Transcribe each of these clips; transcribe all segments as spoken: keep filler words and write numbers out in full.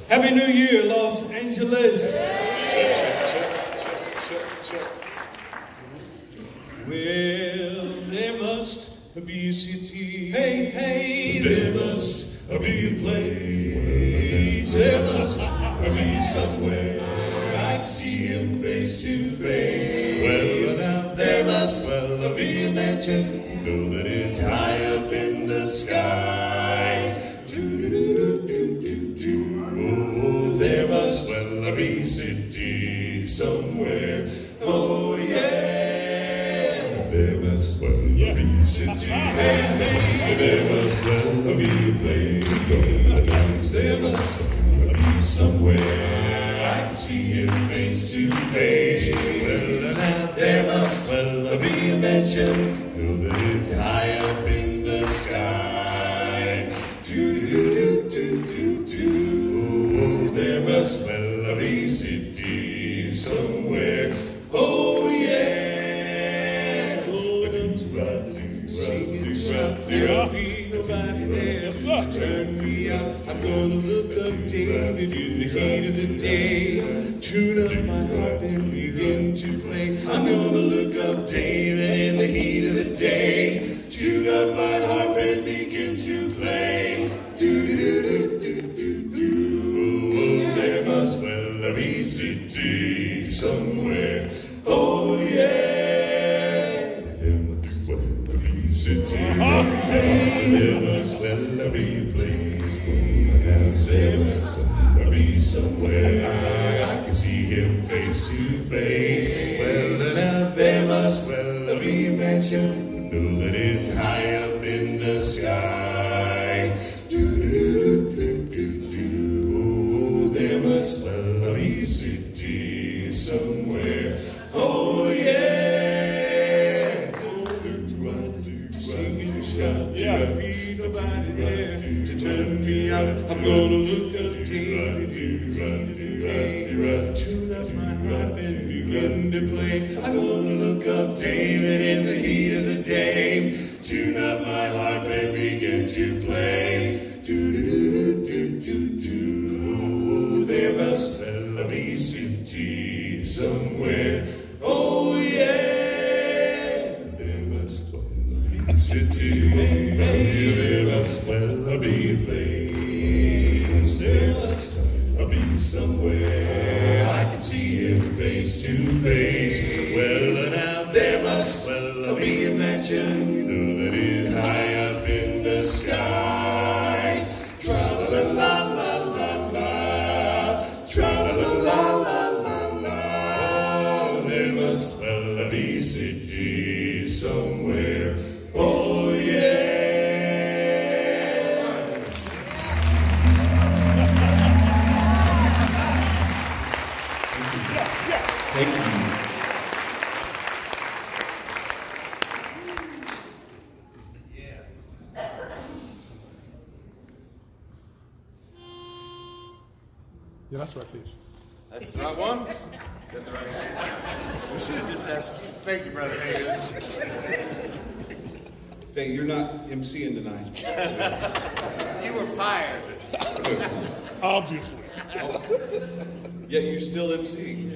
Happy New Year, Los Angeles. Well, there must be a city. Hey, hey, there must be a place. There must be somewhere I can see him face to face. Well, now there must well be a mansion, you know that it's high up in the sky. Do-do-do-do-do-do-do. Oh, there must well be a city somewhere. Oh, yeah. There must well be a city. There must well be a place. There must be somewhere I can see him face to face. Well, now there must well be a mansion, know that it's high up in the sky. Do-do-do-do-do-do. Oh, there must well be a city somewhere. Oh, yeah. Oh, there'll be nobody there to turn me out. I'm gonna look up David in the heat of the day, tune up my harp and begin to play. I'm gonna look up David in the heat of the day, tune up my harp and begin to play. Do-do-do-do-do-do-do. Oh, there must well be a city somewhere. Oh, yeah. There must well be a city. There must well be a place. There must be somewhere I can see him face to face. Well, now there must well be a mansion, know that it's high up in the sky. Do-do-do-do-do-do. Oh, there must well be a city somewhere. Oh, yeah. Sing and shout, there'll be nobody there to turn me out. I'm gonna look up David, tune up my harp and begin to play. I'm gonna look up David in the heat of the day, tune up my harp and begin to play. Do-do-do-do-do-do. There must well be a city somewhere. Oh, yeah. There must well be a city. There must well be a place. There must be somewhere I can see him face to face. Well, now there must well be a mansion, you know that is high up in the sky. Tra-la-la-la-la-la-la, tra-la-la-la-la-la-la. There must well be a city somewhere. Oh, yeah. Thank you. Yeah, that's right, please. That's the right one? That's the right one. We should have just asked. Thank you, brother. Faye, you're not emceeing tonight. You were fired. Obviously. Oh. Yet you still emcee.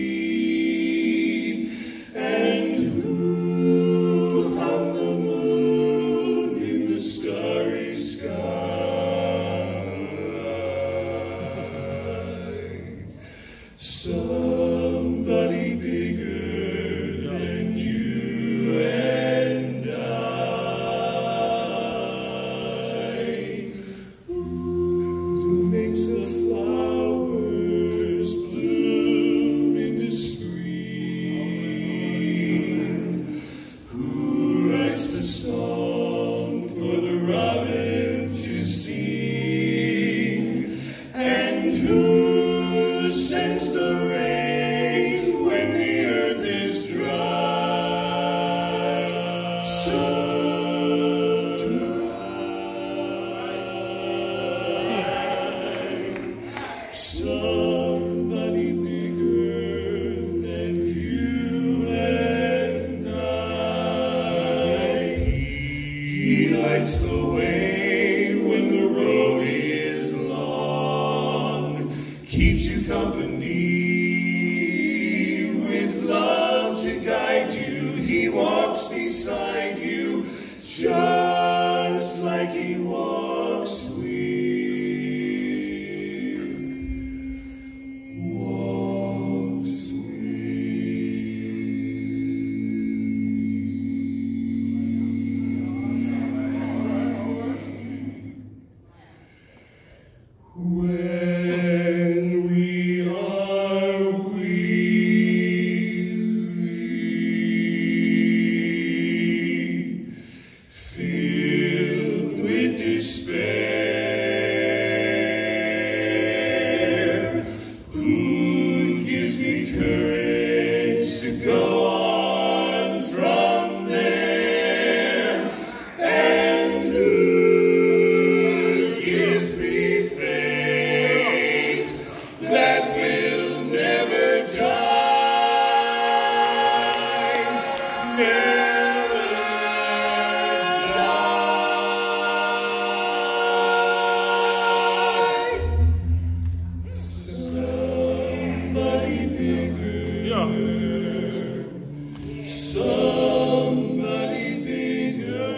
And who hung the moon lights the way when the road is long, keeps you company with love to guide you. He walks beside you just like he walks with walks with. When we are weary, filled with despair, who gives me courage to go on from there, and who gives me faith that will never die, never die. Somebody bigger, Yeah. somebody bigger.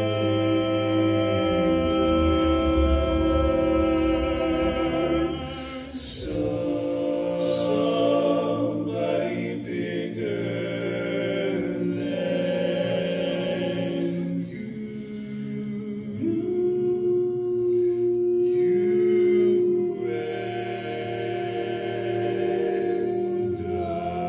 So- somebody bigger than you. You and I.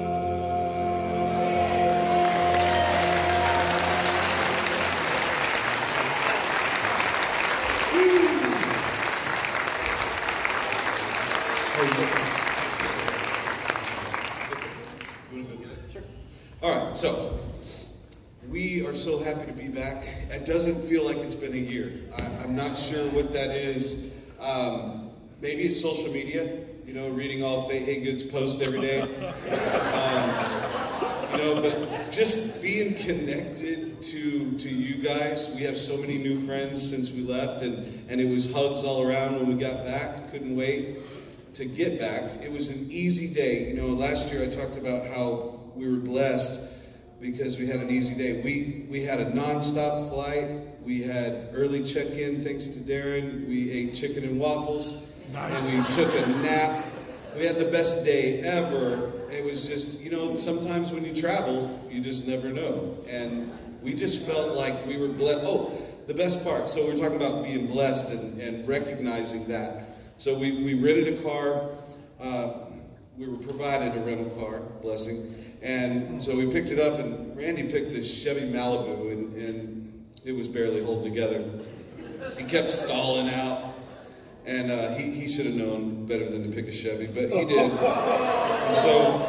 All right, so we are so happy to be back. It doesn't feel like it's been a year. I, I'm not sure what that is. Um, maybe it's social media, you know, reading all Faye Haygood's posts every day. Um, you know, but just being connected to to you guys. We have so many new friends since we left, and, and it was hugs all around when we got back. Couldn't wait to get back. It was an easy day. You know, last year I talked about how we were blessed because we had an easy day. We we had a nonstop flight. We had early check-in thanks to Darren. We ate chicken and waffles. Nice. And we took a nap. We had the best day ever. It was just, you know, sometimes when you travel, you just never know. And we just felt like we were blessed. Oh, the best part. So we're talking about being blessed and, and recognizing that. So we, we rented a car. Uh, we were provided a rental car, blessing. And so we picked it up, and Randy picked this Chevy Malibu, and, and it was barely holding together. He kept stalling out, and uh, he, he should have known better than to pick a Chevy, but he did. And so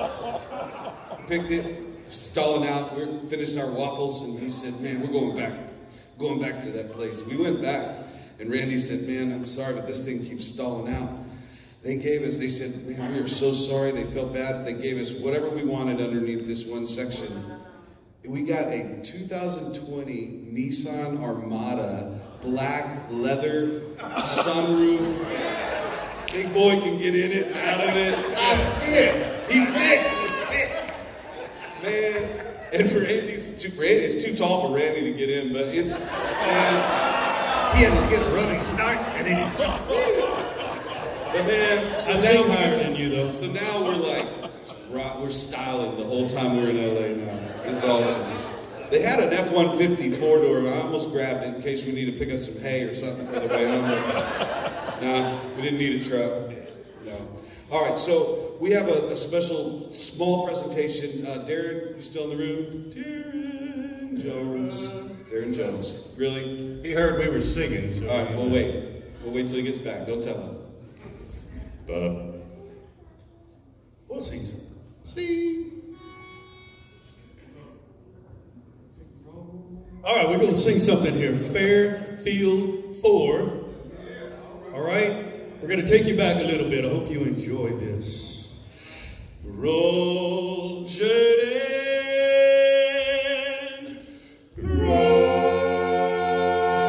picked it, stalling out. We finished our waffles, and he said, "Man, we're going back, going back to that place." We went back, and Randy said, "Man, I'm sorry, but this thing keeps stalling out." They gave us, they said, "Man, we are so sorry." They felt bad. They gave us whatever we wanted underneath this one section. We got a two thousand twenty Nissan Armada, black leather, sunroof. Big boy can get in it and out of it. I fit. He fit. He fit. Man, and Randy's too, Randy's too tall for Randy to get in, but it's, man, he has to get a running start and then he jump in. But man, so I now sing we higher get to, than you, though. So now we're like, rock, we're styling the whole time we're in L A now. It's awesome. They had an F one fifty four-door. I almost grabbed it in case we need to pick up some hay or something for the way home. Nah, we didn't need a truck. No. All right, so we have a, a special small presentation. Uh, Darren, you still in the room? Darren Jones. Darren Jones. Really? He heard we were singing, so. All right, we'll wait. We'll wait till he gets back. Don't tell him. But we'll see some. See? All right, we're going to sing something here. Fairfield four. All right? We're going to take you back a little bit. I hope you enjoy this. Roll, Jordan, roll.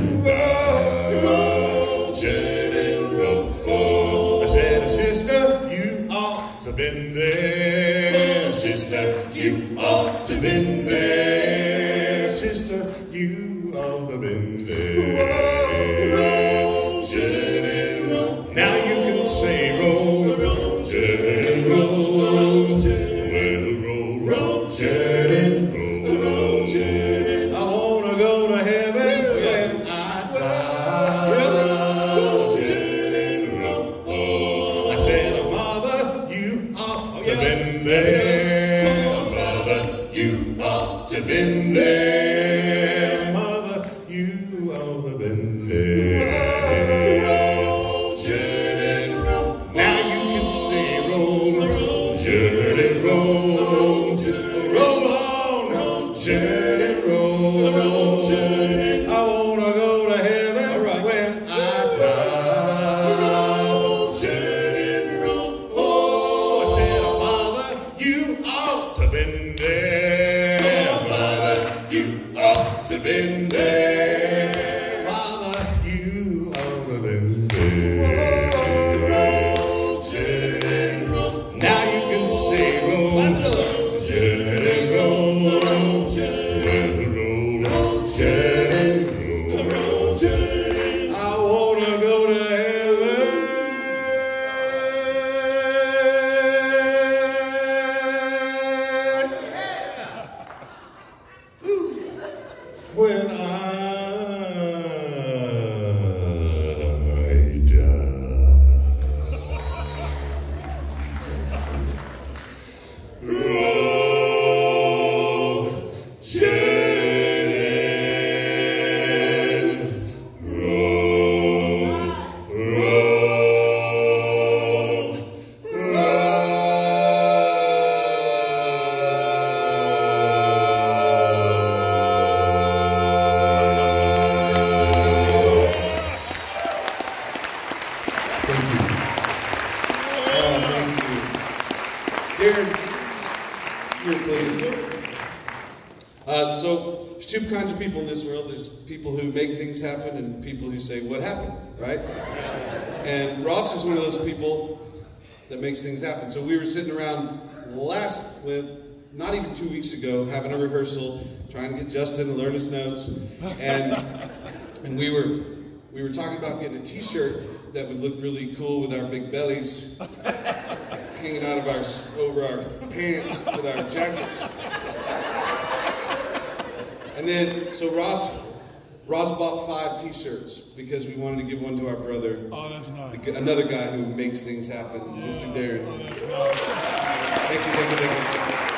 roll, Jenny, roll. I said, sister, you ought to been there. Sister, you ought to been there. Sister, you ought to been there. Roll, Jenny, roll. Now you can say roll, roll, Jenny, roll, roll, Jenny, roll, roll, Jenny, roll, roll, Jenny. I wanna go to heaven when I die. Roll, Jenny, roll. I said, mother, you ought to been there. Mother, you ought to been there. Mother, you ought to been there. Journey roll, roll on, journey roll, roll, journey. I wanna go to heaven right. when I die. Journey roll, oh, I said, Father, you ought to been there. Father, you ought to been there. Father, you ought to been there. Roll, journey roll. Now you can say roll, Jenny, roll, roll, Jenny, roll, roll, Jenny, roll, roll, Jenny. I wanna go to heaven when I die. Uh, so there's two kinds of people in this world. There's people who make things happen and people who say, what happened, right? And Ross is one of those people that makes things happen. So we were sitting around last, with, not even two weeks ago, having a rehearsal, trying to get Justin to learn his notes. And, and we were we were talking about getting a t-shirt that would look really cool with our big bellies hanging out of our, over our pants with our jackets. And then, so Ross, Ross bought five t-shirts because we wanted to give one to our brother. Oh, that's nice. The, another guy who makes things happen, yeah. Mister Darren. Oh, that's nice. Thank you, thank you, thank you.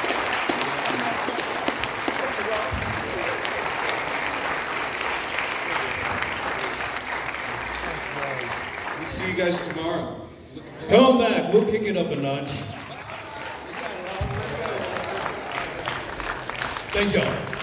We'll see you guys tomorrow. Come on back. We'll kick it up a notch. Thank y'all.